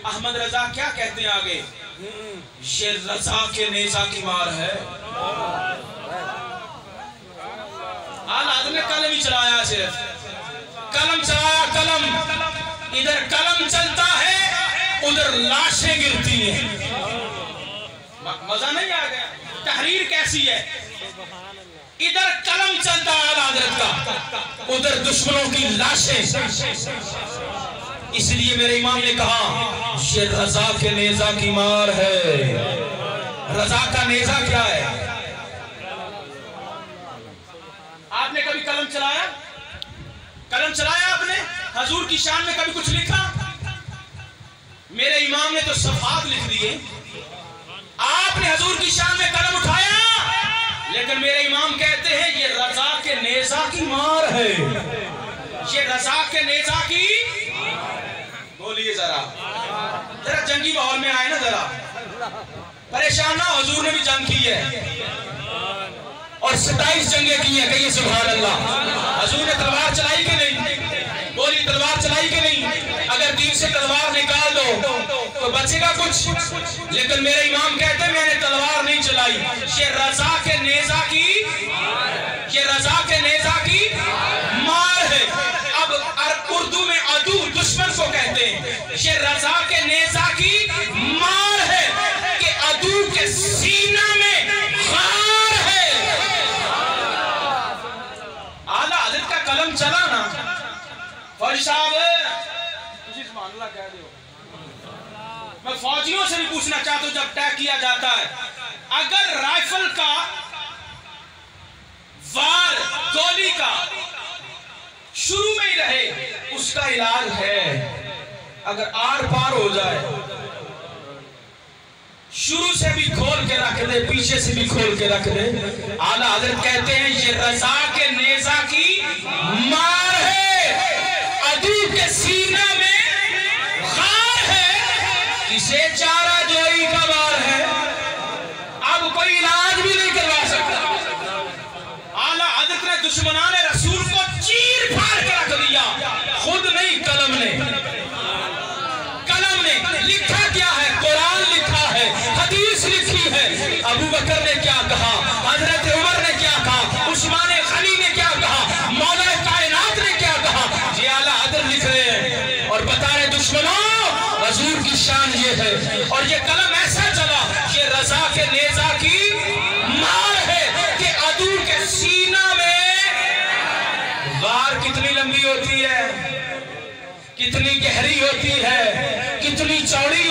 अहमद रजा क्या कहते हैं आगे, ये रजा के नेजा की मार है। आदमी ने कलम ही चलाया, सिर्फ कलम चलाया, कलम इधर कलम चलता है उधर लाशें गिरती हैं। मजा नहीं आ गया? तहरीर कैसी है, इधर कलम चलता आला हज़रत का, उधर दुश्मनों की लाशें। इसलिए मेरे इमाम ने कहा ये रजा के नेजा की मार है। रजा का नेजा क्या है? आपने कभी कलम चलाया? कलम चलाया आपने? हजूर की शान में कभी कुछ लिखा? मेरे इमाम ने तो सफात लिख दिए। आपने हजूर की शान में कलम उठाया, लेकिन मेरे इमाम कहते हैं ये रजा के नेजा की मार है। ये रजा के नेजा की, बोलिए जरा जंगी माहौल में आए ना, जरा परेशान ना। हजूर ने भी जंग की है और 27 जंगें की हैं। कहिए सुभान अल्लाह। हजूर ने तलवार चलाई कि नहीं? बोली तलवार चलाई कि नहीं? अगर दीन से तलवार निकाल दो तो बचेगा कुछ? लेकिन मेरे इमाम कहते हैं मैंने तलवार नहीं चलाई। ये रजा के नेजा की, ये रजा के नेजा की मार है। अब उर्दू में अदू दुश्मन को कहते हैं। ये रजा के नेजा की मार है कि अदू के सीना में खार है। आला हज़रत का कलम चला ना, फौजी साहब कह दो। मैं फौजियों से भी पूछना चाहता हूं, जब अटैक किया जाता है, अगर राइफल का वार गोली का शुरू में ही रहे उसका इलाज है। अगर आर पार हो जाए, शुरू से भी खोल के रख दे, पीछे से भी खोल के रख दे। आला हज़रत कहते हैं ये रजा के नेजा की मार है। अदू के सीना में खार है, किसे चारा जोई का वार है। अब कोई इलाज भी नहीं करवा सकता। आला हज़रत ने दुश्मनाने रसूल को चीर फाड़ के रख दिया। खुद नहीं, कलम ने। कलम ने लिखा क्या है? कुरान लिखा है, हदीस लिखी है। अबू बकर ने क्या कहा, हजरत उमर ने क्या कहा, उस्मान गनी ने क्या कहा, मौला कायनात ने क्या कहा, ये आला हज़रत लिख रहे हैं और बता रहे दुश्मनों हजूर की शान ये है। और ये कलम ऐसा चला, ये रजा के नेजा की मार है कि अदू के सीना में गार कितनी लंबी होती है, कितनी गहरी होती है, कितनी चौड़ी